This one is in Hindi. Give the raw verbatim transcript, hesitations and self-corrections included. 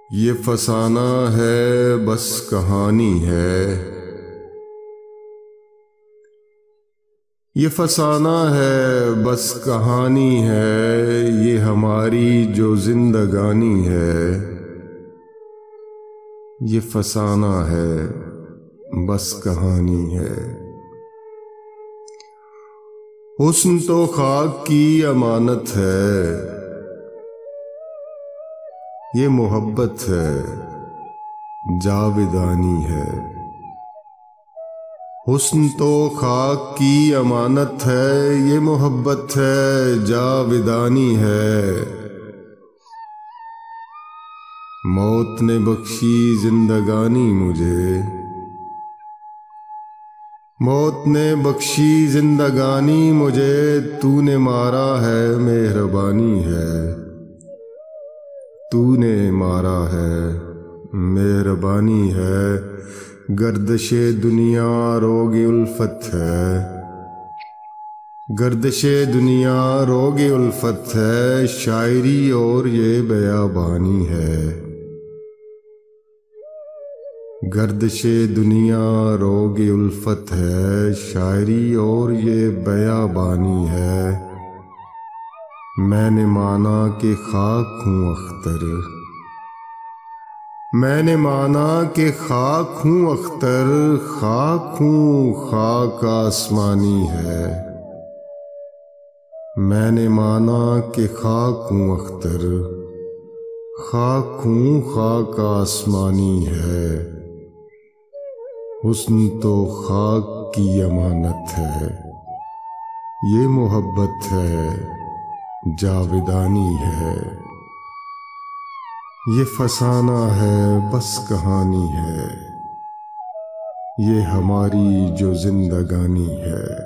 ये फसाना है बस कहानी है, ये फसाना है बस कहानी है, ये हमारी जो जिंदगानी है। ये फसाना है बस कहानी है। हुस्न तो खाक की अमानत है, ये मोहब्बत है जाविदानी है। हुस्न तो खाक की अमानत है, ये मोहब्बत है जाविदानी है। मौत ने बख्शी जिंदगानी मुझे, मौत ने बख्शी जिंदगानी मुझे, तूने मारा है मेहरबानी है। तूने मारा है मेहरबानी है, गर्दिशे दुनिया रोगी उल्फत है। गर्दिशे दुनिया रोगी उल्फत है, शायरी और ये बयाबानी है। गर्दिशे दुनिया रोगी उल्फत है, शायरी और ये बयाबानी है। मैंने माना कि खाक हूँ अख्तर, मैंने माना कि खाक हूँ अख्तर, खाक हूँ खाक आसमानी है। मैंने माना कि खाक हूँ अख्तर, खाक हूँ खाक आसमानी है। हुस्न तो खाक की अमानत है, ये मोहब्बत है जाविदानी है। ये फसाना है बस कहानी है, ये हमारी जो जिंदगानी है।